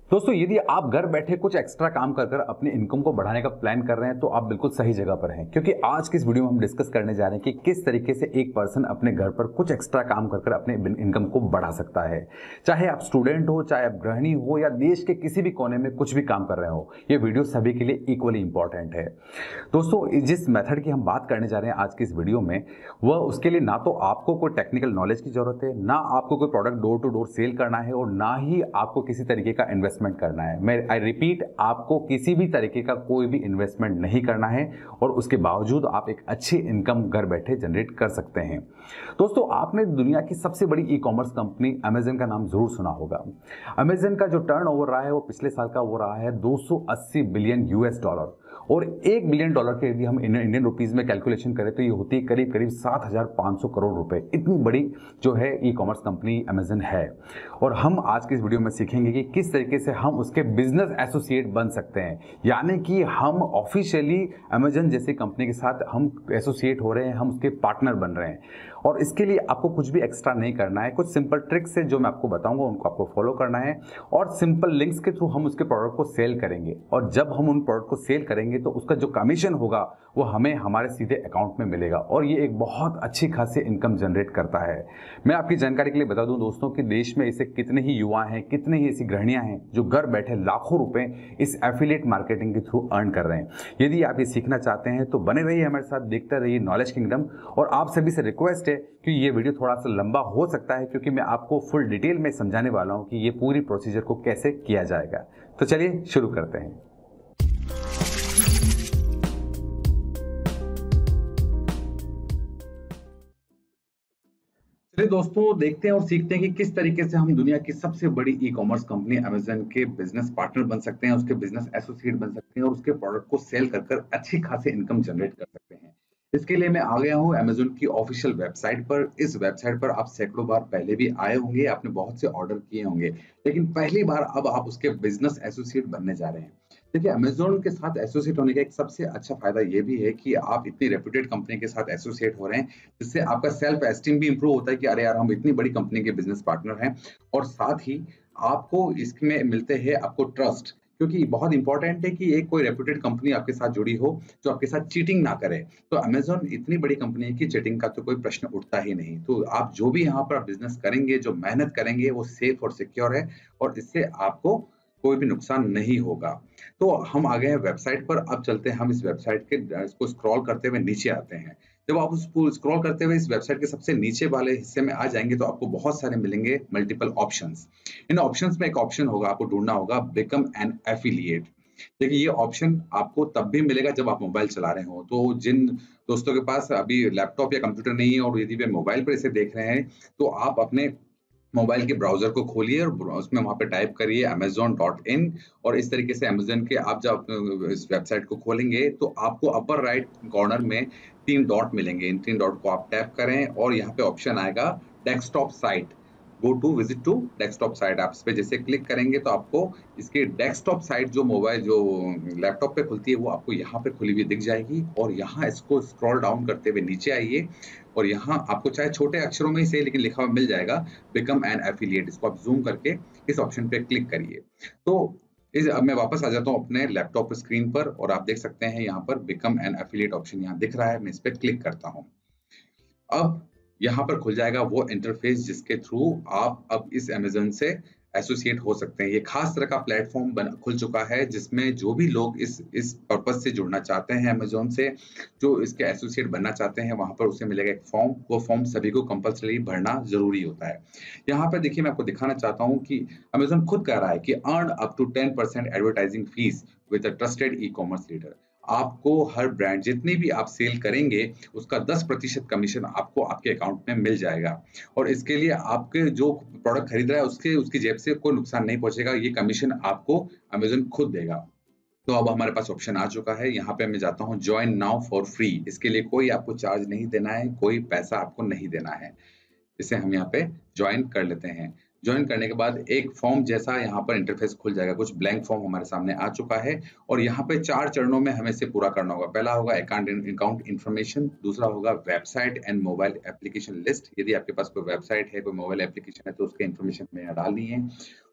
दोस्तों, यदि आप घर बैठे कुछ एक्स्ट्रा काम कर कर अपने इनकम को बढ़ाने का प्लान कर रहे हैं तो आप बिल्कुल सही जगह पर हैं, क्योंकि आज की इस वीडियो में हम डिस्कस करने जा रहे हैं कि किस तरीके से एक पर्सन अपने घर पर कुछ एक्स्ट्रा काम कर कर अपने इनकम को बढ़ा सकता है। चाहे आप स्टूडेंट हो, चाहे आप गृहिणी हो, या देश के किसी भी कोने में कुछ भी काम कर रहे हो, ये वीडियो सभी के लिए इक्वली इंपॉर्टेंट है। दोस्तों, जिस मेथड की हम बात करने जा रहे हैं आज की इस वीडियो में, वह उसके लिए ना तो आपको कोई टेक्निकल नॉलेज की जरूरत है, ना आपको कोई product door to door sale करना है, और ना ही आपको किसी तरीके का इन्वेस्टमेंट करना है। मैं आई रिपीट, आपको किसी भी तरीके का कोई भी इन्वेस्टमेंट नहीं करना है, और उसके बावजूद आप एक अच्छी इनकम घर बैठे जनरेट कर सकते हैं। दोस्तों, आपने दुनिया की सबसे बड़ी ई कॉमर्स कंपनी अमेजन का नाम जरूर सुना होगा। अमेजन का जो टर्नओवर रहा है वो पिछले साल का वो रहा है 280 बिलियन यूएस डॉलर, और $1 बिलियन के यदि हम इंडियन रुपीज में कैलकुलेशन करें तो ये होती है करीब करीब 7,500 करोड़ रुपए। इतनी बड़ी जो है ई कॉमर्स कंपनी अमेजन है। और हम आज की इस वीडियो में सीखेंगे कि किस तरीके से हम उसके बिजनेस एसोसिएट बन सकते हैं, यानी कि हम ऑफिशियली अमेजन जैसी कंपनी के साथ हम एसोसिएट हो रहे हैं, हम उसके पार्टनर बन रहे हैं। और इसके लिए आपको कुछ भी एक्स्ट्रा नहीं करना है, कुछ सिंपल ट्रिक्स है जो मैं आपको बताऊंगा, उनको आपको फॉलो करना है, और सिंपल लिंक्स के थ्रू हम उसके प्रोडक्ट को सेल करेंगे। और जब हम उन प्रोडक्ट को सेल करेंगे तो उसका जो कमीशन होगा वो हमें हमारे सीधे अकाउंट में मिलेगा, और ये एक बहुत अच्छी खासी इनकम जनरेट करता है। मैं आपकी जानकारी के लिए बता दूं दोस्तों कि देश में ऐसे कितने ही युवा हैं, कितने ही ऐसी गृहिणियां हैं जो घर बैठे लाखों रुपए इस एफिलिएट मार्केटिंग के थ्रू अर्न कर रहे हैं। यदि आप ये सीखना चाहते हैं तो बने रहिए हमारे साथ, देखते रहिए नॉलेज किंगडम। और आप सभी से रिक्वेस्ट है कि ये वीडियो थोड़ा सा लंबा हो सकता है, क्योंकि मैं आपको फुल डिटेल में समझाने वाला हूं कि ये पूरी प्रोसीजर को कैसे किया जाएगा। तो चलिए शुरू करते हैं। चलिए दोस्तों, देखते हैं और सीखते हैं कि किस तरीके से हम दुनिया की सबसे बड़ी ई कॉमर्स कंपनी अमेजन के बिजनेस पार्टनर बन सकते हैं, उसके बिजनेस एसोसिएट बन सकते हैं, और उसके प्रोडक्ट को सेल कर कर अच्छी खासी इनकम जनरेट कर सकते हैं। इसके लिए मैं आ गया हूँ अमेजन की ऑफिशियल वेबसाइट पर। इस वेबसाइट पर आप सैकड़ों बार पहले भी आए होंगे, आपने बहुत से ऑर्डर किए होंगे, लेकिन पहली बार अब आप उसके बिजनेस एसोसिएट बनने जा रहे हैं। देखिए, अमेज़न के साथ एसोसिएट होने का एक सबसे अच्छा फ़ायदा ये भी है कि आप इतनी रेप्यूटेड कंपनी के साथ एसोसिएट हो रहे हैं, जिससे आपका सेल्फ एस्टीम भी इम्प्रूव होता है कि अरे यार, हम इतनी बड़ी कंपनी के बिज़नेस पार्टनर हैं। और साथ ही आपको इसमें मिलते हैं आपको ट्रस्ट, क्योंकि बहुत इंपॉर्टेंट है कि एक कोई रेप्यूटेड कंपनी आपके साथ जुड़ी हो, जो आपके साथ चीटिंग ना करे। तो अमेज़न इतनी बड़ी कंपनी है कि चीटिंग का तो कोई प्रश्न उठता ही नहीं। तो आप जो भी यहाँ पर बिज़नेस करेंगे, जो मेहनत करेंगे, वो सेफ और सिक्योर है, और इससे आपको कोई भी नुकसान नहीं होगा। तो हम आ गए हैं वेबसाइट पर। अब चलते हैं हम इस वेबसाइट के इसको स्क्रॉल करते हुए नीचे आते हैं। जब आप उसको स्क्रॉल करते हुए इस वेबसाइट के सबसे नीचे वाले हिस्से में आ जाएँगे तो आपको बहुत सारे मिलेंगे मल्टीपल ऑप्शंस। इन ऑप्शंस में एक ऑप्शन होगा, आपको ढूँढना होगा बिकम एन एफिलिएट। देखिए, ये ऑप्शन आपको तब भी मिलेगा जब आप मोबाइल चला रहे हों। तो जिन दोस्तों के पास अभी लैपटॉप या कंप्यूटर नहीं है और यदि वे मोबाइल पर इसे देख रहे हैं, तो आप अपने मोबाइल के ब्राउज़र को खोलिए और उसमें वहाँ पे टाइप करिए amazon.in। और इस तरीके से अमेज़न के आप जब इस वेबसाइट को खोलेंगे तो आपको अपर राइट कॉर्नर में 3 डॉट मिलेंगे। इन 3 डॉट को आप टैप करें और यहाँ पे ऑप्शन आएगा desktop site. Go to visit to desktop site. आप इस पे जैसे क्लिक करेंगे तो आपको इसकी डेस्कटॉप साइट जो लैपटॉप पे खुलती है वो आपको यहाँ पे खुली हुई दिख जाएगी। और यहाँ इसको स्क्रॉल डाउन करते हुए नीचे आइए, और यहाँ आपको चाहे छोटे अक्षरों में ही सही लेकिन लिखा हुआ मिल जाएगा बिकम एन एफिलिएट। इसको आप ज़ूम करके इस ऑप्शन पे क्लिक करिए। तो अब मैं वापस आ जाता हूँ अपने लैपटॉप स्क्रीन पर, और आप देख सकते हैं यहाँ पर बिकम एन एफिलिएट ऑप्शन यहाँ दिख रहा है। मैं इस पे क्लिक करता हूँ। अब यहाँ पर खुल जाएगा वो इंटरफेस जिसके थ्रू आप अब इस अमेज़न से एसोसिएट हो सकते हैं। ये खास तरह का प्लेटफ़ॉर्म खुल चुका है, जिसमें जो भी लोग इस पर्पज़ से जुड़ना चाहते हैं अमेज़न से, जो इसके एसोसिएट बनना चाहते हैं, वहाँ पर उसे मिलेगा एक फ़ॉर्म। वो फ़ॉर्म सभी को कंपल्सरी भरना ज़रूरी होता है। यहाँ पे देखिए, मैं आपको दिखाना चाहता हूँ कि अमेज़न खुद कह रहा है कि earn up to 10% advertising fee with a trusted ecommerce leader. आपको हर ब्रांड जितनी भी आप सेल करेंगे, उसका 10% कमीशन आपको आपके अकाउंट में मिल जाएगा। और इसके लिए आपके जो प्रोडक्ट खरीद रहा है उसकी जेब से कोई नुकसान नहीं पहुँचेगा। ये कमीशन आपको अमेज़न खुद देगा। तो अब हमारे पास ऑप्शन आ चुका है। यहाँ पे मैं जाता हूँ जॉइन नाउ फॉर फ्री। इसके लिए कोई आपको चार्ज नहीं देना है, कोई पैसा आपको नहीं देना है। इसे हम यहाँ पे जॉइन कर लेते हैं। जॉइन करने के बाद एक फॉर्म जैसा यहाँ पर इंटरफेस खुल जाएगा। कुछ ब्लैंक फॉर्म हमारे सामने आ चुका है, और यहाँ पे 4 चरणों में हमें इसे पूरा करना होगा। पहला होगा अकाउंट इन्फॉर्मेशन, दूसरा होगा website and mobile application list. यदि आपके पास कोई वेबसाइट है, कोई मोबाइल एप्लीकेशन है तो उसके इन्फॉर्मेशन हमें यहाँ डालनी है।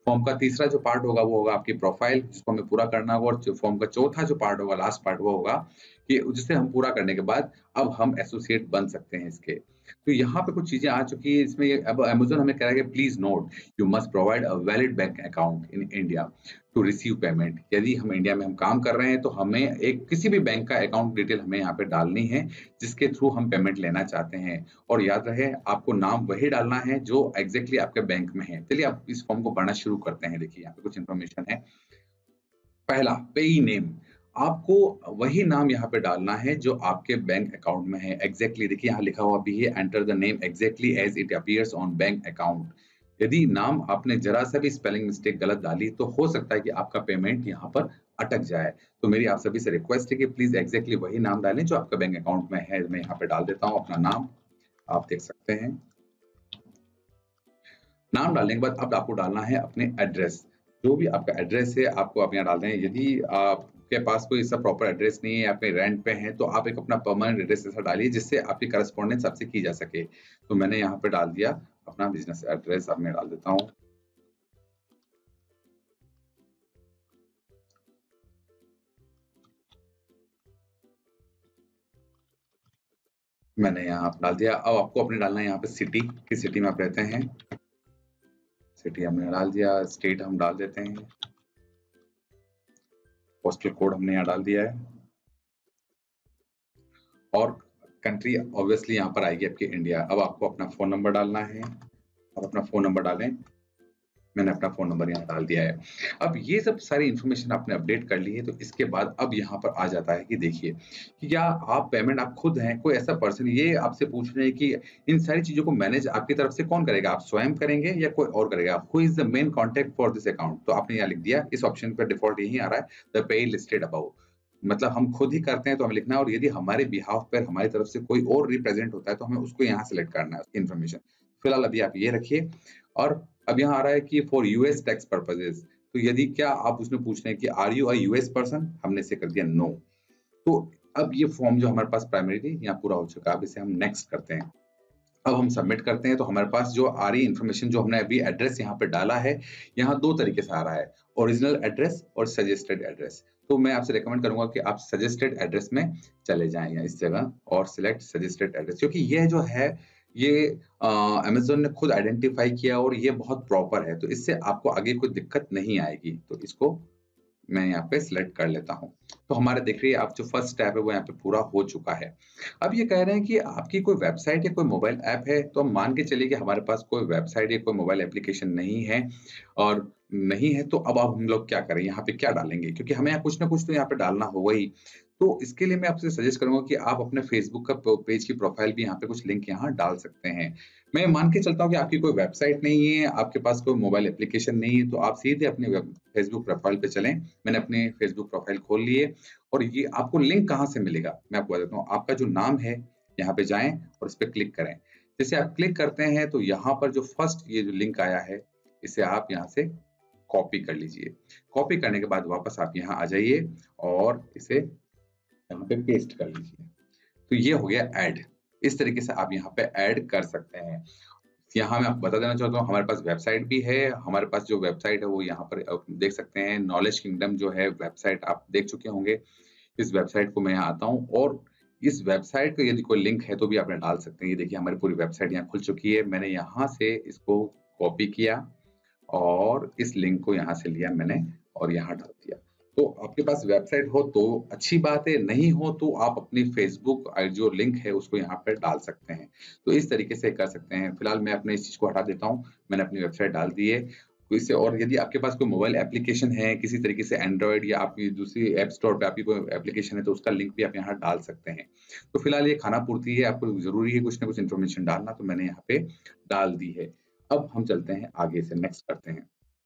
फॉर्म का तीसरा जो पार्ट होगा वो होगा आपकी प्रोफाइल, जिसको हमें पूरा करना होगा, और जो फॉर्म का चौथा जो पार्ट होगा, लास्ट पार्ट, वो होगा कि जिसे हम पूरा करने के बाद अब हम एसोसिएट बन सकते हैं इसके। तो यहाँ पे कुछ चीज़ें आ चुकी है इसमें। अब अमेज़न हमें कह रहा है कि please note you must provide a valid bank account in India to receive payment. यदि हम इंडिया में हम काम कर रहे हैं तो हमें एक किसी भी बैंक का अकाउंट डिटेल हमें यहाँ पे डालनी है जिसके थ्रू हम पेमेंट लेना चाहते हैं। और याद रहे आपको नाम वही डालना है जो एग्जैक्टली आपके बैंक में है। चलिए आप इस फॉर्म को पढ़ना शुरू करते हैं। देखिए यहाँ पे कुछ इन्फॉर्मेशन है। पहला, पेई नेम। आपको वही नाम यहाँ पे डालना है जो आपके बैंक अकाउंट में है। एग्जैक्टली देखिए यहाँ लिखा हुआ भी है, enter the name exactly as it appears on bank account. यदि नाम आपने जरा सा भी स्पेलिंग मिस्टेक गलत डाली तो हो सकता है कि आपका पेमेंट यहाँ पर अटक जाए। तो मेरी आप सभी से रिक्वेस्ट है कि प्लीज एग्जैक्टली वही नाम डालें जो आपका बैंक अकाउंट में है। मैं यहाँ पे डाल देता हूँ अपना नाम, आप देख सकते हैं। नाम डालने के बाद अब आपको डालना है अपने एड्रेस। जो भी आपका एड्रेस है आपको आप यहाँ डाल दें। यदि आपके पास कोई ऐसा प्रॉपर एड्रेस नहीं है, आप कहीं रेंट पे हैं, तो आप एक अपना परमानेंट एड्रेस ऐसा डालिए जिससे आपकी करस्पॉन्डेंस आपसे की जा सके। तो मैंने यहाँ पे डाल दिया अपना बिजनेस एड्रेस। अब मैं डाल देता हूँ, मैंने यहाँ डाल दिया। अब आपको अपने डालना है यहाँ पे सिटी, किस सिटी में आप रहते हैं। सिटी हमने डाल दिया। स्टेट हम डाल देते हैं। पोस्टल कोड हमने यहाँ डाल दिया है। और कंट्री ऑब्वियसली यहाँ पर आएगी आपकी इंडिया। अब आपको अपना फोन नंबर डालना है। अब अपना फोन नंबर डालें। मैंने अपना फोन नंबर यहाँ डाल दिया है। अब ये सब सारी इन्फॉर्मेशन आपने अपडेट कर ली है, तो इसके बाद अब यहाँ पर आ जाता है कि देखिए कि क्या आप पेमेंट आप खुद हैं, कोई ऐसा पर्सन ये आपसे पूछ रहे हैं कि इन सारी चीजों को मैनेज आपकी तरफ से कौन करेगा, आप स्वयं करेंगे या कोई और करेगा, who is the main contact for this account. तो आपने यहाँ लिख दिया, इस ऑप्शन पर डिफॉल्ट यही आ रहा है, द पे लिस्टेड अबव। मतलब हम खुद ही करते हैं तो हमें लिखना है, और यदि हमारे बिहाफ पर हमारी तरफ से कोई और रिप्रेजेंट होता है तो हमें उसको यहाँ सेलेक्ट करना है, उसकी इन्फॉर्मेशन। फिलहाल अभी आप ये रखिए। और अब यहाँ आ रहा है कि फॉर यूएस टैक्स पर्पजेज, तो यदि क्या आप उसमें पूछ रहे हैं कि are you a US person, हमने इसे कर दिया नो। तो अब ये फॉर्म जो हमारे पास प्राइमरी यहाँ पूरा हो चुका है। अब इसे हम नेक्स्ट करते हैं। अब हम सबमिट करते हैं तो हमारे पास जो आ रही इन्फॉर्मेशन, जो हमने अभी एड्रेस यहाँ पे डाला है, यहाँ दो तरीके से आ रहा है, ओरिजिनल एड्रेस और सजेस्टेड एड्रेस। तो मैं आपसे रिकमेंड करूंगा कि आप सजेस्टेड एड्रेस में चले जाएं या इस जगह और सिलेक्ट सजेस्टेड एड्रेस, क्योंकि ये जो है ये अमेज़न ने खुद आइडेंटिफाई किया और ये बहुत प्रॉपर है, तो इससे आपको आगे कोई दिक्कत नहीं आएगी। तो इसको मैं यहाँ पे सिलेक्ट कर लेता हूँ। तो हमारे देख रही है आप जो फर्स्ट स्टेप है वो यहाँ पे पूरा हो चुका है। अब ये कह रहे हैं कि आपकी कोई वेबसाइट या कोई मोबाइल ऐप है, तो हम मान के चलिए कि हमारे पास कोई वेबसाइट या कोई मोबाइल एप्लीकेशन नहीं है। और नहीं है तो अब हम लोग क्या करें, यहाँ पे क्या डालेंगे, क्योंकि हमें यहाँ कुछ ना कुछ तो यहाँ पे डालना होगा ही। तो इसके लिए मैं आपसे सजेस्ट करूंगा कि आप अपने फेसबुक का पेज की प्रोफाइल भी यहाँ पे कुछ लिंक यहाँ डाल सकते हैं। मैं मान के चलता हूँ कि आपकी कोई वेबसाइट नहीं है, आपके पास कोई मोबाइल एप्लीकेशन नहीं है, तो आप सीधे अपने फेसबुक प्रोफाइल पे चलें। मैंने अपने फेसबुक प्रोफाइल खोल लिए, और ये आपको लिंक कहाँ से मिलेगा मैं आपको बता देता हूँ। आपका जो नाम है यहाँ पे जाएं और इस पे क्लिक करें। जैसे आप क्लिक करते हैं तो यहाँ पर जो फर्स्ट ये जो लिंक आया है, इसे आप यहाँ से कॉपी कर लीजिए। कॉपी करने के बाद वापस आप यहाँ आ जाइए और इसे यहाँ पे पेस्ट कर लीजिए। तो ये हो गया ऐड। इस तरीके से आप यहाँ पे ऐड कर सकते हैं। यहाँ मैं आपको बता देना चाहता हूँ, हमारे पास वेबसाइट भी है। हमारे पास जो वेबसाइट है वो यहाँ पर देख सकते हैं, नॉलेज किंगडम जो है वेबसाइट आप देख चुके होंगे। इस वेबसाइट को मैं यहाँ आता हूँ, और इस वेबसाइट का यदि कोई लिंक है तो भी आप डाल सकते हैं। ये देखिए हमारी पूरी वेबसाइट यहाँ खुल चुकी है। मैंने यहाँ से इसको कॉपी किया और इस लिंक को यहाँ से लिया मैंने और यहाँ डाल दिया। तो आपके पास वेबसाइट हो तो अच्छी बात है, नहीं हो तो आप अपनी फेसबुक जो लिंक है उसको यहाँ पर डाल सकते हैं। तो इस तरीके से कर सकते हैं। फिलहाल मैं अपने इस चीज को हटा देता हूँ। मैंने अपनी वेबसाइट डाल दी है। तो इससे, और यदि आपके पास कोई मोबाइल एप्लीकेशन है किसी तरीके से, एंड्रॉइड या आपकी दूसरी ऐप स्टोर पे आपकी कोई एप्लीकेशन है, तो उसका लिंक भी आप यहाँ डाल सकते हैं। तो फिलहाल ये खाना पूर्ति है, आपको जरूरी है कुछ ना कुछ इन्फॉर्मेशन डालना, तो मैंने यहाँ पे डाल दी है। अब हम चलते हैं आगे से, नेक्स्ट करते हैं।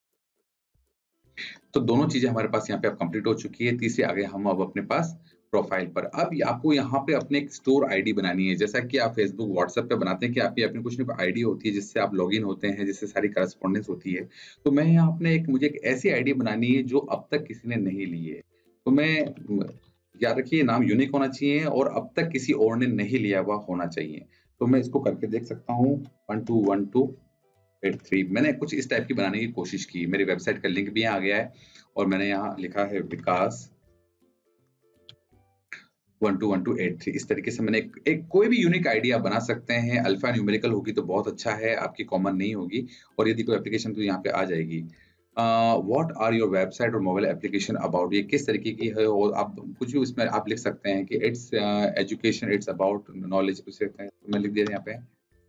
तो दोनों चीजें हमारे पास यहाँ पे अब कंप्लीट हो चुकी है। तीसरे आगे हम अब अपने पास प्रोफाइल पर, अब आपको यहाँ पे अपने एक स्टोर आईडी बनानी है। जैसा कि आप फेसबुक व्हाट्सएप पे बनाते हैं कि आपकी अपनी कुछ ना कुछ आईडी होती है जिससे आप लॉगिन होते हैं, जिससे सारी करस्पॉन्डेंस होती है। तो मैं यहाँ अपने मुझे एक ऐसी आईडी बनानी है जो अब तक किसी ने नहीं ली है। तो मैं याद रखिए नाम यूनिक होना चाहिए और अब तक किसी और ने नहीं लिया हुआ होना चाहिए। तो मैं इसको करके देख सकता हूँ 1212 83 मैंने कुछ इस टाइप की बनाने की कोशिश की। मेरी वेबसाइट का लिंक भी यहाँ आ गया है और मैंने यहाँ लिखा है विकास 121283। इस तरीके से मैंने एक कोई भी यूनिक आइडिया बना सकते हैं। अल्फा न्यूमेरिकल होगी तो बहुत अच्छा है, आपकी कॉमन नहीं होगी और यदि कोई एप्लीकेशन तो यहाँ पे आ जाएगी। व्हाट आर योर वेबसाइट और मोबाइल एप्लीकेशन अबाउट, ये किस तरीके की है और आप कुछ भी उसमें आप लिख सकते हैं कि it's education, it's about knowledge, कुछ सकते हैं तो मैं लिख दिया यहाँ पे।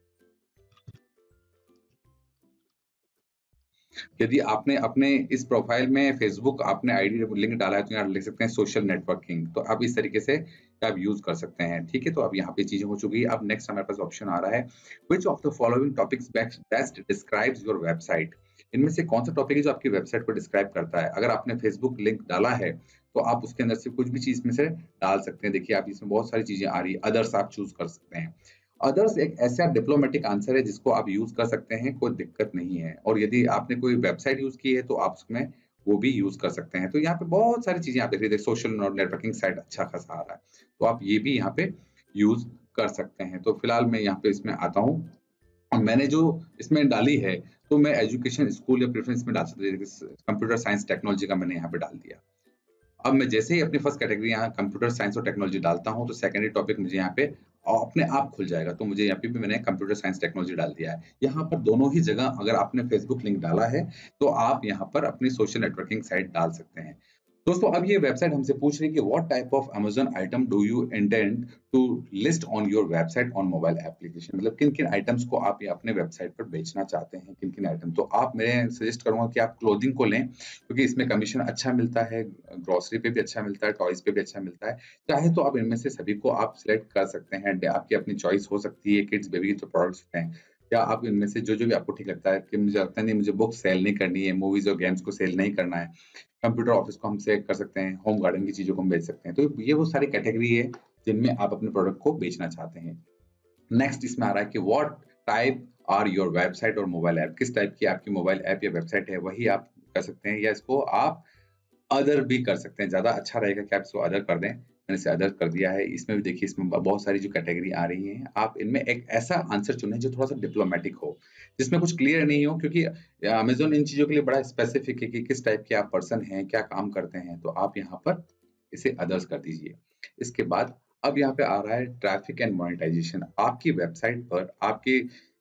यदि आपने अपने इस प्रोफाइल में फेसबुक आपने आईडी लिंक डाला है तो यहाँ लिख सकते हैं सोशल नेटवर्किंग, तो आप इस तरीके से आप यूज कर सकते हैं। ठीक है, तो अब यहाँ पे चीजें हो चुकी है। अब नेक्स्ट हमारे पास ऑप्शन आ रहा है, which of the following topics best describes your website. इनमें से कौन सा टॉपिक है जो आपकी वेबसाइट को डिस्क्राइब करता है। अगर आपने फेसबुक लिंक डाला है तो आप उसके अंदर से कुछ भी चीज में से डाल सकते हैं। देखिए आप इसमें बहुत सारी चीजें आ रही है, अदर्स आप चूज कर सकते हैं। अदर्स एक ऐसा डिप्लोमेटिक आंसर है जिसको आप यूज कर सकते हैं, कोई दिक्कत नहीं है। और यदि आपने कोई वेबसाइट यूज की है तो आप उसमें वो भी यूज कर सकते हैं। तो यहाँ पे बहुत सारी चीजें आप देख रहे हैं, सोशल नेटवर्किंग साइट अच्छा खासा आ रहा है, तो आप ये भी यहाँ पे यूज कर सकते हैं। तो फिलहाल मैं यहाँ पे इसमें आता हूँ और मैंने जो इसमें डाली है तो मैं एजुकेशन, स्कूल या प्रेफरेंस में डाल सकते हैं। कंप्यूटर साइंस टेक्नोलॉजी का मैंने यहाँ पे डाल दिया। अब मैं जैसे ही अपनी फर्स्ट कैटेगरी यहाँ कंप्यूटर साइंस और टेक्नोलॉजी डालता हूँ तो सेकेंडरी टॉपिक मुझे यहाँ पे अपने आप खुल जाएगा। तो मुझे यहाँ पे भी मैंने कंप्यूटर साइंस टेक्नोलॉजी डाल दिया है। यहाँ पर दोनों ही जगह अगर आपने फेसबुक लिंक डाला है तो आप यहाँ पर अपनी सोशल नेटवर्किंग साइट डाल सकते हैं। दोस्तों अब ये वेबसाइट हमसे पूछ रही है कि what type of Amazon item do you intend to list on your website on mobile application, मतलब किन किन आइटम्स को आप ये अपने वेबसाइट पर बेचना चाहते हैं, किन किन आइटम। तो आप, मैं सजेस्ट करूंगा कि आप क्लोथिंग को लें क्योंकि इसमें कमीशन अच्छा मिलता है, ग्रोसरी पे भी अच्छा मिलता है, टॉयज पे भी अच्छा मिलता है। चाहे तो आप इनमें से सभी को आप सिलेक्ट कर सकते हैं, आपकी अपनी चॉइस हो सकती है। किड्स बेबी के जो प्रोडक्ट्स हैं या आप इनमें से जो जो भी आपको ठीक लगता है कि मुझे लगता है नहीं मुझे बुक सेल नहीं करनी है, मूवीज और गेम्स को सेल नहीं करना है, कंप्यूटर ऑफिस को हम सेल कर सकते हैं, होम गार्डन की चीजों को हम बेच सकते हैं। तो ये वो सारी कैटेगरी है जिनमें आप अपने प्रोडक्ट को बेचना चाहते हैं। नेक्स्ट इसमें आ रहा है कि what type are your website और मोबाइल ऐप, किस टाइप की आपकी मोबाइल ऐप या वेबसाइट है वही आप कर सकते हैं, या इसको आप अदर भी कर सकते हैं। ज़्यादा अच्छा रहेगा कि आप इसको अदर कर दें। मैंने इसे अदर कर दिया है। इसमें भी देखिए इसमें बहुत सारी जो कैटेगरी आ रही हैं, आप इनमें एक ऐसा आंसर चुनें जो थोड़ा-सा डिप्लोमैटिक हो, जिसमें कुछ क्लियर नहीं हो, क्योंकि अमेज़न इन चीज़ों के लिए बड़ा स्पेसिफिक है कि किस टाइप के आप पर्सन हैं, क्या काम करते हैं, तो आप यहाँ पर इसे अदर्स कर दीजिए। इसके बाद अब यहाँ पे आ रहा है ट्रैफिक एंड मोनेटाइजेशन। आपकी वेबसाइट पर आपकी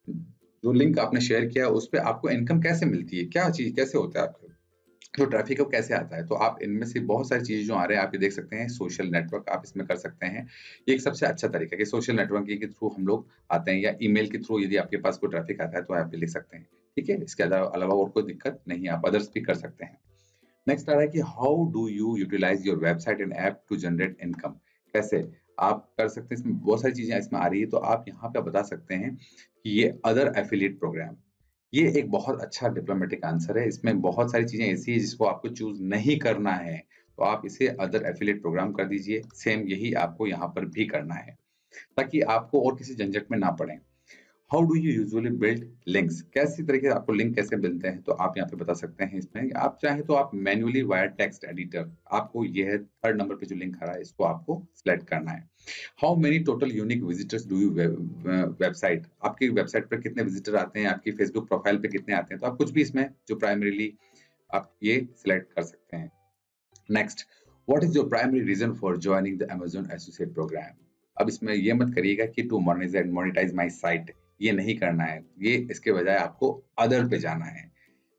जो लिंक आपने शेयर किया है, उस पे आपको इनकम कैसे मिलती है? क्या चीज़ कैसे होता है आपका जो ट्रैफिक है वो कैसे आता है? तो आप इनमें से बहुत सारी चीज़ें जो आ रहे हैं आप ये देख सकते हैं। सोशल नेटवर्क आप इसमें कर सकते हैं। ये एक सबसे अच्छा तरीका है कि सोशल नेटवर्किंग के थ्रू हम लोग आते हैं, या ईमेल के थ्रू यदि आपके पास कोई ट्रैफिक आता है तो आप ये लिख सकते हैं। ठीक है? इसके अलावा और कोई दिक्कत नहीं है, आप अदर्स भी कर सकते हैं। नेक्स्ट आ रहा है कि how do you utilize your website and app to generate income, कैसे आप कर सकते हैं। इसमें बहुत सारी चीजें इसमें आ रही है, तो आप यहाँ पे बता सकते हैं कि ये अदर एफिलिएट प्रोग्राम, ये एक बहुत अच्छा डिप्लोमेटिक आंसर है। इसमें बहुत सारी चीजें ऐसी है जिसको आपको चूज नहीं करना है, तो आप इसे अदर एफिलिएट प्रोग्राम कर दीजिए। सेम यही आपको यहाँ पर भी करना है ताकि आपको और किसी झंझट में ना पड़े। How do you usually build links, कैसी तरीके से आपको लिंक कैसे मिलते हैं, तो आप यहाँ पे बता सकते हैं। इसमें आप चाहे तो आप मैन्युअली वाया टेक्स्ट एडिटर, आपको ये है थर्ड नंबर पे जो लिंक आ रहा है इसको आपको सिलेक्ट करना है। How many total unique visitors do you website, आपकी वेबसाइट पर कितने विजिटर आते हैं, आपकी फेसबुक प्रोफाइल पे कितने आते हैं, तो आप कुछ भी इसमें जो प्राइमरीली आप ये सिलेक्ट कर सकते हैं। Next, what is your primary reason for joining the Amazon associate program. अब इसमें ये मत करिएगा कि टू मोनेटाइज माय साइट, ये नहीं करना है, ये इसके बजाय आपको अदर पे जाना है।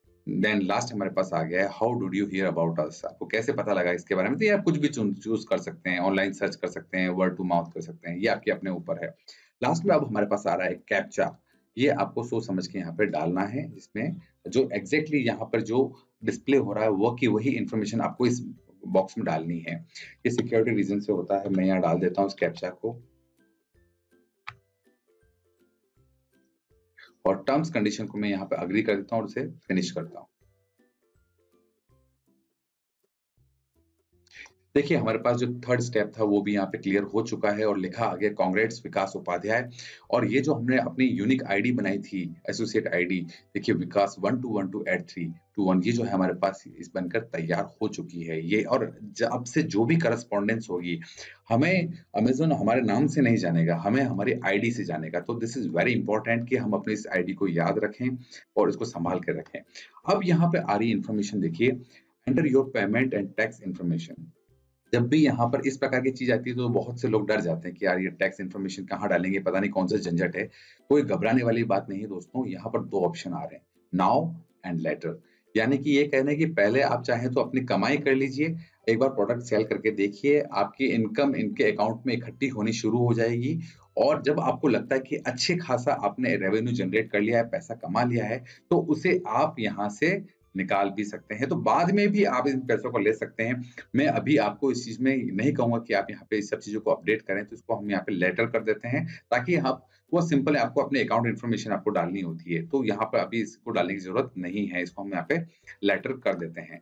देन लास्ट हमारे पास आ गया है how did you hear about us, आपको कैसे पता लगा इसके बारे में। तो ये आप कुछ भी चूज कर सकते हैं, ऑनलाइन सर्च कर सकते हैं, वर्ड टू माउथ कर सकते हैं, ये आपके अपने ऊपर है। लास्ट में अब हमारे पास आ रहा है कैप्चा, ये आपको सोच समझ के यहाँ पे डालना है, जिसमें जो एग्जैक्टली यहाँ पर जो डिस्प्ले हो रहा है वो की वही इंफॉर्मेशन आपको इस बॉक्स में डालनी है। ये सिक्योरिटी रीजन से होता है। मैं यहाँ डाल देता हूँ इस कैप्चा को और टर्म्स कंडीशन को मैं यहाँ पे अग्री कर देता हूँ और उसे फिनिश करता हूँ। देखिए, हमारे पास जो थर्ड स्टेप था वो भी यहाँ पे क्लियर हो चुका है और लिखा आ गया कांग्रेट्स विकास उपाध्याय। और ये जो हमने अपनी यूनिक आईडी बनाई थी, एसोसिएट आईडी, देखिए विकास 1212@321 ये जो है हमारे पास इस बनकर तैयार हो चुकी है। ये और अब से जो भी करस्पॉन्डेंस होगी, हमें अमेज़न हमारे नाम से नहीं जानेगा, हमें हमारी आईडी से जानेगा। तो दिस इज़ वेरी इंपॉर्टेंट कि हम अपनी इस आईडी को याद रखें और इसको सँभाल के रखें। अब यहाँ पे आ रही इन्फॉर्मेशन देखिए, enter your payment and tax information. जब भी यहाँ पर इस प्रकार की चीज़ आती है तो बहुत से लोग डर जाते हैं कि यार ये टैक्स इन्फॉर्मेशन कहाँ डालेंगे, पता नहीं कौन सा झंझट है। कोई घबराने वाली बात नहीं है दोस्तों, यहाँ पर 2 ऑप्शन आ रहे हैं, नाउ एंड लेटर। यानी कि ये कहना है कि पहले आप चाहें तो अपनी कमाई कर लीजिए, एक बार प्रोडक्ट सेल करके देखिए, आपकी इनकम इनके अकाउंट में इकट्ठी होनी शुरू हो जाएगी और जब आपको लगता है कि अच्छे खासा आपने रेवेन्यू जनरेट कर लिया है, पैसा कमा लिया है, तो उसे आप यहाँ से निकाल भी सकते हैं। तो बाद में भी आप इन पैसों को ले सकते हैं। मैं अभी आपको इस चीज़ में नहीं कहूँगा कि आप यहाँ पे इस सब चीज़ों को अपडेट करें, तो इसको हम यहाँ पे लेटर कर देते हैं, ताकि आप वो सिंपल है, आपको अपने अकाउंट इन्फॉर्मेशन आपको डालनी होती है, तो यहाँ पे अभी इसको डालने की ज़रूरत नहीं है, इसको हम यहाँ पे लेटर कर देते हैं।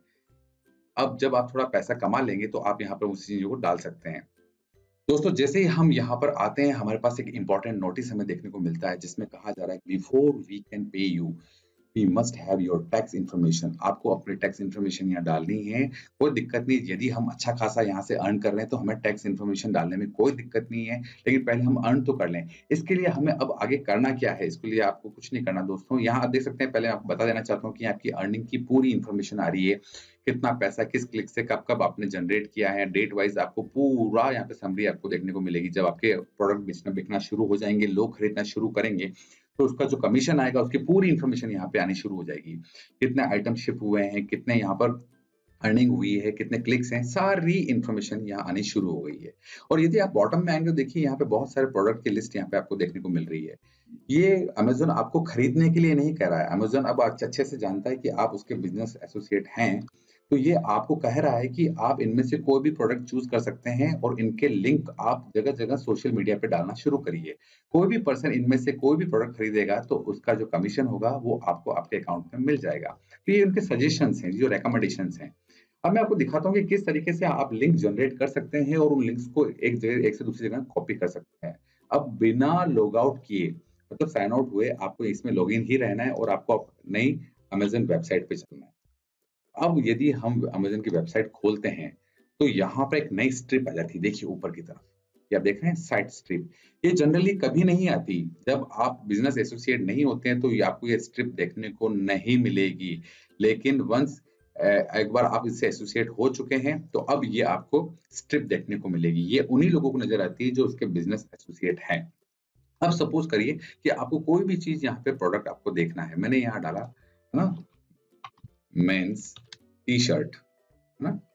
अब जब आप थोड़ा पैसा कमा लेंगे, तो आप यहाँ पे उस चीज़ों को डाल सकते हैं। दोस्तों, जैसे ही हम यहाँ पर आते हैं, हमारे पास एक इम्पोर्टेंट नोटिस हमें देखने को मिलता है, जिसमें कहा जा रहा है, before we can pay you we must have your tax information. आपको अपनी टैक्स इन्फॉर्मेशन यहाँ डालनी है। कोई दिक्कत नहीं, यदि हम अच्छा खासा यहाँ से अर्न कर रहे हैं तो हमें टैक्स इन्फॉर्मेशन डालने में कोई दिक्कत नहीं है, लेकिन पहले हम अर्न तो कर लें। इसके लिए हमें अब आगे करना क्या है, इसके लिए आपको कुछ नहीं करना दोस्तों। यहाँ आप देख सकते हैं, पहले आपको बता देना चाहता हूँ कि आपकी अर्निंग की पूरी इन्फॉर्मेशन आ रही है, कितना पैसा किस क्लिक से कब कब आपने जनरेट किया है, डेट वाइज आपको पूरा यहाँ पे समरी आपको देखने को मिलेगी। जब आपके प्रोडक्ट बेचना बिकना शुरू हो जाएंगे, लोग खरीदना शुरू करेंगे, तो उसका जो कमीशन आएगा, उसकी पूरी इन्फॉर्मेशन यहाँ पे आनी शुरू हो जाएगी। कितने आइटम शिप हुए हैं, कितने यहाँ पर अर्निंग हुई है, कितने क्लिक्स हैं, सारी इन्फॉर्मेशन यहाँ आनी शुरू हो गई है। और यदि आप बॉटम में आएँगे तो देखिए यहाँ पे बहुत सारे प्रोडक्ट की लिस्ट यहाँ पे आपको देखने को मिल रही है। ये अमेज़न आपको खरीदने के लिए नहीं कह रहा है, अमेज़न अब अच्छे से जानता है कि आप उसके बिज़नेस एसोसिएट हैं, तो ये आपको कह रहा है कि आप इनमें से कोई भी प्रोडक्ट चूज़ कर सकते हैं और इनके लिंक आप जगह-जगह सोशल मीडिया पे डालना शुरू करिए। कोई भी पर्सन इनमें से कोई भी प्रोडक्ट खरीदेगा तो उसका जो कमीशन होगा वो आपको आपके अकाउंट में मिल जाएगा। तो ये उनके सजेशंस हैं, जो रिकमेंडेशंस हैं। अब मैं आपको दिखाता हूँ कि किस तरीके से आप लिंक जनरेट कर सकते हैं और उन लिंक्स को एक से दूसरी जगह कॉपी कर सकते हैं। अब बिना लॉग आउट किए, मतलब साइन आउट हुए, आपको इसमें लॉगिन ही रहना है और आपको नई अमेज़न वेबसाइट पे चलना है। अब यदि हम अमेज़न की वेबसाइट खोलते हैं, तो यहाँ पे एक नई स्ट्रिप आ जाती है, देखिए ऊपर की तरफ। ये आप देख रहे हैं, साइट स्ट्रिप। ये जनरली कभी नहीं आती। जब आप बिज़नेस एसोसिएट नहीं होते हैं, तो ये आपको ये स्ट्रिप देखने को नहीं मिलेगी। लेकिन वन्स एक बार आप इससे एसोसिएट हो चुके हैं, तो अब ये आपको स्ट्रिप देखने को मिलेगी। ये उन्हीं लोगों को नज़र आती है जो उसके बिज़नेस एसोसिएट हैं। अब सपोज़ करिए कि आपको कोई भी चीज़ यहाँ पे प्रोडक्ट आपको देखना है। मैंने यहाँ डाला, है ना, मेंस टी-शर्ट, है ना?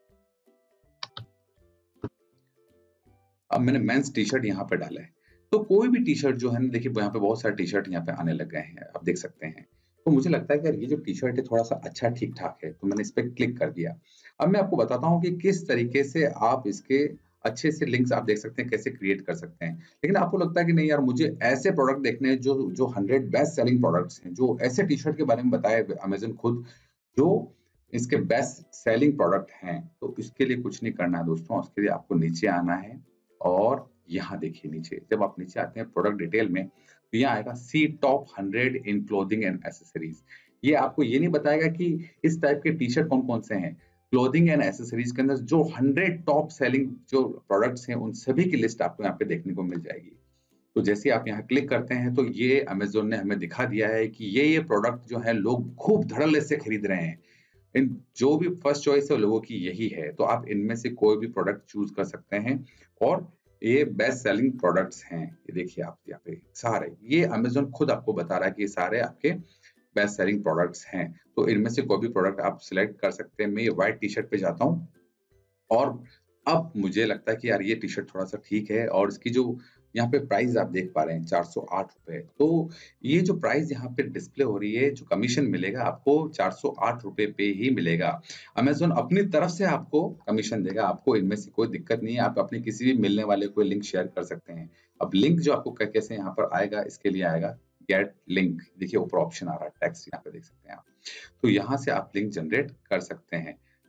अब मैंने मेंस टी-शर्ट यहाँ पे डाला है। तो कोई भी टी-शर्ट जो है ना, देखिए यहाँ पे बहुत सारे टी-शर्ट यहाँ पे आने लग गए हैं, आप देख सकते हैं। तो मुझे लगता है कि यार ये जो टी-शर्ट है थोड़ा-सा अच्छा ठीक-ठाक है, तो मैंने इस पे क्लिक कर दिया। अब मैं आपको बताता हूँ कि किस तरीके से आप इसके अच्छे से लिंक्स आप देख सकते हैं, कैसे क्रिएट कर सकते हैं। लेकिन आपको लगता है कि नहीं यार, मुझे ऐसे प्रोडक्ट देखने हैं जो जो 100 बेस्ट सेलिंग प्रोडक्ट्स हैं, जो ऐसे टी-शर्ट के बारे में बताए अमेज़न खुद, जो इसके बेस्ट सेलिंग प्रोडक्ट हैं। तो इसके लिए कुछ नहीं करना है दोस्तों, उसके लिए आपको नीचे आना है और यहाँ देखिए नीचे, जब आप नीचे आते हैं प्रोडक्ट डिटेल में, तो यहाँ आएगा see top 100 in clothing and accessories. ये आपको ये नहीं बताएगा कि इस टाइप के टी-शर्ट कौन-कौन से हैं। क्लोथिंग एंड एक्सेसरीज के अंदर जो 100 टॉप सेलिंग जो प्रोडक्ट्स हैं, उन सभी की लिस्ट आपको यहाँ पे देखने को मिल जाएगी। तो जैसे ही आप यहाँ क्लिक करते हैं, तो ये अमेज़न ने हमें दिखा दिया है कि ये प्रोडक्ट जो है लोग खूब धड़ल्ले से खरीद रहे हैं। इन जो भी फर्स्ट चॉइस है लोगों की यही है, तो आप इनमें से कोई भी प्रोडक्ट चूज़ कर सकते हैं और ये बेस्ट सेलिंग प्रोडक्ट्स हैं। ये देखिए आप यहाँ पे सारे, ये अमेज़न खुद आपको बता रहा है कि ये सारे आपके बेस्ट सेलिंग प्रोडक्ट्स हैं। तो इनमें से कोई भी प्रोडक्ट आप सिलेक्ट कर सकते हैं। मैं ये व्हाइट टी-शर्ट पे जाता हूँ और अब मुझे लगता है कि यार ये टी-शर्ट थोड़ा-सा ठीक है और इसकी जो यहाँ पे प्राइस आप देख पा रहे हैं, ₹408। तो ये जो प्राइस यहाँ पे डिस्प्ले हो रही है, जो कमीशन मिलेगा आपको ₹408 पे ही मिलेगा। अमेज़न अपनी तरफ से आपको कमीशन देगा, आपको इनमें से कोई दिक्कत नहीं है। आप अपने किसी भी मिलने वाले को लिंक शेयर कर सकते हैं। अब लिंक जो आपको कैसे यहाँ पर आएगा, इसके लिए आएगा गेट लिंक। देखिए ऊपर ऑप्शन आ रहा है, टेक्स्ट यहाँ पे देख सकते हैं आप। तो यहाँ से आप लिंक जनरेट कर सकते हैं।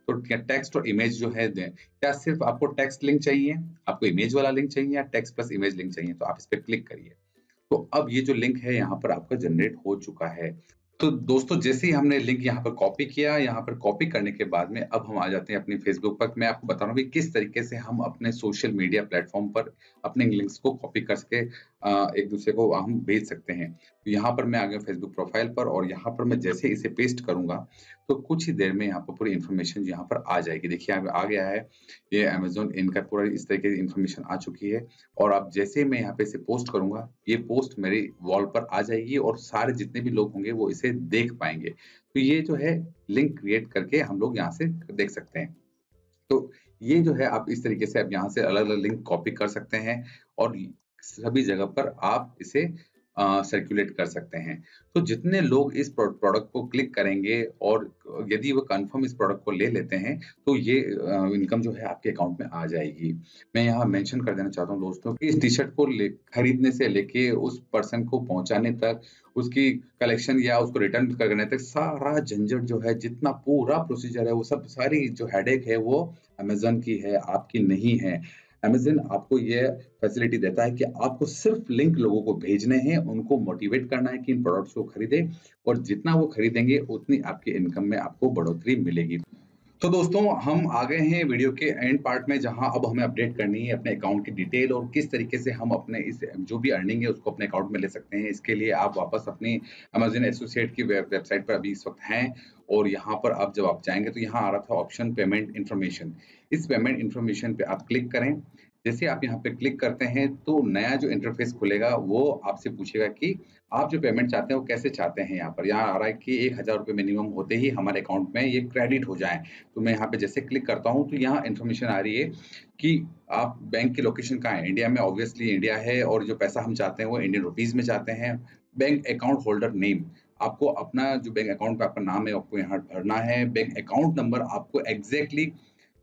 तो क्या टेक्स्ट और इमेज जो है क्या सिर्फ आपको टेक्स्ट लिंक चाहिए, आपको इमेज वाला लिंक चाहिए या टेक्स्ट प्लस इमेज लिंक चाहिए? तो आप इस पे क्लिक करिए। तो अब ये जो लिंक है यहाँ पर आपका जनरेट हो चुका है। तो दोस्तों जैसे ही हमने लिंक यहाँ पर कॉपी किया, यहाँ पर कॉपी करने के बाद में अब हम आ जाते हैं अपनी फेसबुक पर। मैं आपको बता रहा हूँ कि किस तरीके से हम अपने सोशल मीडिया प्लेटफॉर्म पर अपने लिंक्स को कॉपी कर सके एक दूसरे को हम भेज सकते हैं। तो यहाँ पर मैं आ गया फेसबुक प्रोफाइल पर और यहाँ पर मैं जैसे इसे पेस्ट करूंगा तो कुछ ही देर में यहाँ पर पूरी इन्फॉर्मेशन यहाँ पर आ जाएगी। देखिए यहाँ पे आ गया है, ये अमेज़न इनका पूरा इस तरीके की इन्फॉर्मेशन आ चुकी है और अब जैसे ही मैं यहाँ पे इसे पोस्ट करूंगा, ये पोस्ट मेरी वॉल पर आ जाएगी और सारे जितने भी लोग होंगे वो इसे देख पाएंगे। तो ये जो है लिंक क्रिएट करके हम लोग यहाँ से देख सकते हैं। तो ये जो है आप इस तरीके से आप यहाँ से अलग-अलग लिंक कॉपी कर सकते हैं और सभी जगह पर आप इसे सर्कुलेट कर सकते हैं। तो जितने लोग इस प्रोडक्ट को क्लिक करेंगे और यदि वो कंफर्म इस प्रोडक्ट को ले लेते हैं, तो ये इनकम जो है आपके अकाउंट में आ जाएगी। मैं यहाँ मेंशन कर देना चाहता हूँ दोस्तों कि इस टी-शर्ट को खरीदने से लेके उस पर्सन को पहुँचाने तक, उसकी कलेक्शन या उसको रिटर्न करने तक सारा झंझट जो है, जितना पूरा प्रोसीजर है, वो सब सारी जो हेडेक है वो अमेज़न की है, आपकी नहीं है। अमेज़न आपको ये फैसिलिटी देता है कि आपको सिर्फ लिंक लोगों को भेजने हैं, उनको मोटिवेट करना है कि इन प्रोडक्ट्स को खरीदें और जितना वो खरीदेंगे उतनी आपकी इनकम में आपको बढ़ोतरी मिलेगी। तो दोस्तों हम आ गए हैं वीडियो के एंड पार्ट में, जहां अब हमें अपडेट करनी है अपने अकाउंट की डिटेल और किस तरीके से हम अपने इस जो भी अर्निंग है उसको अपने अकाउंट में ले सकते हैं। इसके लिए आप वापस अपनी अमेज़न एसोसिएट की वेबसाइट पर अभी इस वक्त हैं और यहाँ पर अब जब आप जाएंगे तो यहाँ आ रहा था ऑप्शन पेमेंट इन्फॉर्मेशन। इस पेमेंट इन्फॉर्मेशन पे आप क्लिक करें। जैसे आप यहाँ पे क्लिक करते हैं तो नया जो इंटरफेस खुलेगा वो आपसे पूछेगा कि आप जो पेमेंट चाहते हैं वो कैसे चाहते हैं। यहाँ आ रहा है कि 1000 रुपये मिनिमम होते ही हमारे अकाउंट में ये क्रेडिट हो जाए। तो मैं यहाँ पे जैसे क्लिक करता हूँ तो यहाँ इन्फॉर्मेशन आ रही है कि आप बैंक की लोकेशन कहाँ है। इंडिया में ऑब्वियसली इंडिया है और जो पैसा हम चाहते हैं वो इंडियन रुपीज में चाहते हैं। बैंक अकाउंट होल्डर नेम, आपको अपना जो बैंक अकाउंट पे आपका नाम है आपको यहाँ भरना है। बैंक अकाउंट नंबर आपको एग्जैक्टली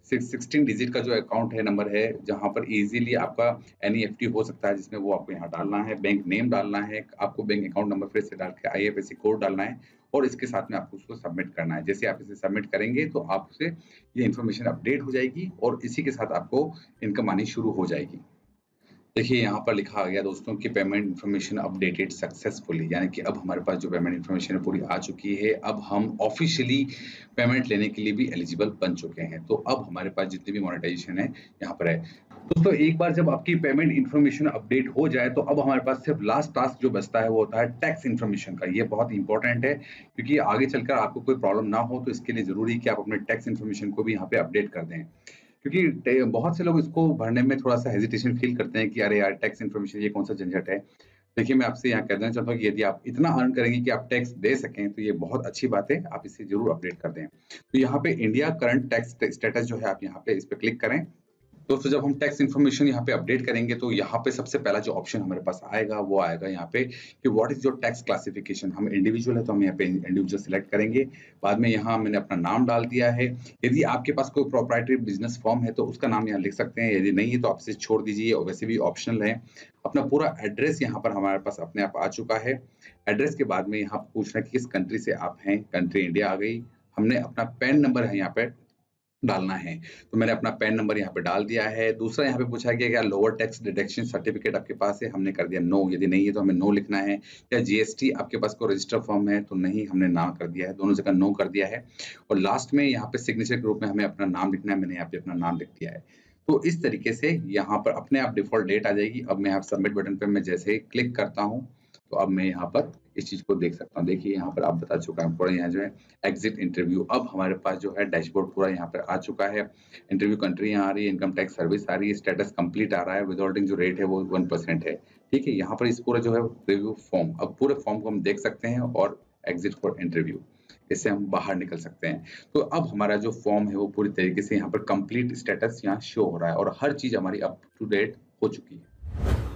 16 डिजिट का जो अकाउंट है नंबर है, जहाँ पर इजीली आपका एनईएफटी हो सकता है, जिसमें वो आपको यहाँ डालना है। बैंक नेम डालना है, आपको बैंक अकाउंट नंबर फिर से डाल के आईएफएससी कोड डालना है और इसके साथ में आपको उसको सबमिट करना है। जैसे आप इसे सबमिट करेंगे तो आपसे ये इन्फॉर्मेशन अपडेट हो जाएगी और इसी के साथ आपको इनकम आनी शुरू हो जाएगी। देखिए यहाँ पर लिखा आ गया दोस्तों कि पेमेंट इन्फॉर्मेशन अपडेटेड सक्सेसफुली, यानी कि अब हमारे पास जो पेमेंट इन्फॉर्मेशन है पूरी आ चुकी है। अब हम ऑफिशियली पेमेंट लेने के लिए भी एलिजिबल बन चुके हैं। तो अब हमारे पास जितनी भी मोनेटाइजेशन है यहाँ पर है। दोस्तों एक बार जब आपकी पेमेंट इन्फॉर्मेशन अपडेट हो जाए तो अब हमारे पास सिर्फ लास्ट टास्क जो बचता है वो होता है टैक्स इन्फॉर्मेशन का। ये बहुत इंपॉर्टेंट है क्योंकि आगे चलकर आपको कोई प्रॉब्लम ना हो, तो इसके लिए जरूरी है कि आप अपने टैक्स इन्फॉर्मेशन को भी यहाँ पे अपडेट कर दें। क्योंकि बहुत से लोग इसको भरने में थोड़ा सा हेजिटेशन फील करते हैं कि अरे यार टैक्स इन्फॉर्मेशन ये कौन सा झंझट है। देखिए मैं आपसे यहाँ कह देना चाहता हूँ कि यदि आप इतना अर्न करेंगे कि आप टैक्स दे सकें तो ये बहुत अच्छी बात है, आप इसे जरूर अपडेट कर दें। तो यहाँ पे इंडिया करंट टैक्स स्टेटस जो है आप यहाँ पे इस पे क्लिक करें। दोस्तों जब हम टैक्स इन्फॉर्मेशन यहाँ पे अपडेट करेंगे तो यहाँ पे सबसे पहला जो ऑप्शन हमारे पास आएगा वो आएगा यहाँ पे कि what is your tax classification. हम इंडिविजुअल है तो हम यहाँ पे इंडिविजुअल सिलेक्ट करेंगे। बाद में यहाँ मैंने अपना नाम डाल दिया है। यदि आपके पास कोई प्रोप्राइटरी बिजनेस फॉर्म है तो उसका नाम यहाँ लिख सकते हैं, यदि नहीं है तो आप इसे छोड़ दीजिए और वैसे भी ऑप्शनल है। अपना पूरा एड्रेस यहाँ पर हमारे पास अपने आप आ चुका है। एड्रेस के बाद में यहाँ पूछना कि किस कंट्री से आप हैं, कंट्री इंडिया आ गई। हमने अपना पैन नंबर है यहाँ पे डालना है, तो मैंने अपना पैन नंबर यहाँ पे डाल दिया है। दूसरा यहाँ पे पूछा गया क्या लोअर टैक्स डिडक्शन सर्टिफिकेट आपके पास है, हमने कर दिया नो। यदि नहीं है तो हमें नो लिखना है। या जीएसटी आपके पास कोई रजिस्टर फॉर्म है तो नहीं, हमने ना कर दिया है, दोनों जगह नो कर दिया है। और लास्ट में यहाँ पे सिग्नेचर के रूप में हमें अपना नाम लिखना है, मैंने यहाँ पे अपना नाम लिख दिया है। तो इस तरीके से यहाँ पर अपने आप डिफॉल्ट डेट आ जाएगी। अब मैं यहाँ सबमिट बटन पे मैं जैसे ही क्लिक करता हूँ तो अब मैं यहाँ पर इस चीज को देख सकता हूँ। देखिए यहाँ पर आप बता चुका है पूरा, यहाँ जो है एग्जिट इंटरव्यू। अब हमारे पास जो है डैशबोर्ड पूरा यहाँ पर आ चुका है। इंटरव्यू कंट्री यहाँ आ रही है, इनकम टैक्स सर्विस आ रही है, स्टेटस कंप्लीट आ रहा है, विदआउटिंग जो रेट है वो 1% है। ठीक है, यहाँ पर इस पूरा जो है रिव्यू फॉर्म, अब पूरे फॉर्म को हम देख सकते हैं और एग्जिट फॉर इंटरव्यू, इससे हम बाहर निकल सकते हैं। तो अब हमारा जो फॉर्म है वो पूरी तरीके से यहाँ पर कंप्लीट स्टेटस यहाँ शो हो रहा है और हर चीज हमारी अप टू डेट हो चुकी है।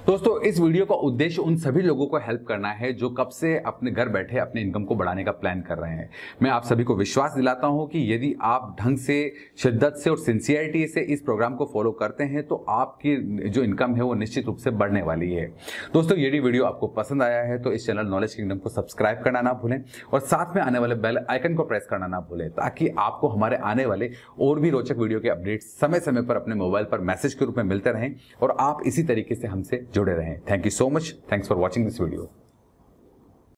दोस्तों इस वीडियो का उद्देश्य उन सभी लोगों को हेल्प करना है जो कब से अपने घर बैठे अपने इनकम को बढ़ाने का प्लान कर रहे हैं। मैं आप सभी को विश्वास दिलाता हूं कि यदि आप ढंग से, शिद्दत से और सिंसियरिटी से इस प्रोग्राम को फॉलो करते हैं तो आपकी जो इनकम है वो निश्चित रूप से बढ़ने वाली है। दोस्तों यदि वीडियो आपको पसंद आया है तो इस चैनल नॉलेज किंगडम को सब्सक्राइब करना ना भूलें और साथ में आने वाले बेल आइकन को प्रेस करना ना भूलें, ताकि आपको हमारे आने वाले और भी रोचक वीडियो के अपडेट्स समय समय पर अपने मोबाइल पर मैसेज के रूप में मिलते रहें और आप इसी तरीके से हमसे जुड़े रहें। Thank you so much. Thanks for watching this video.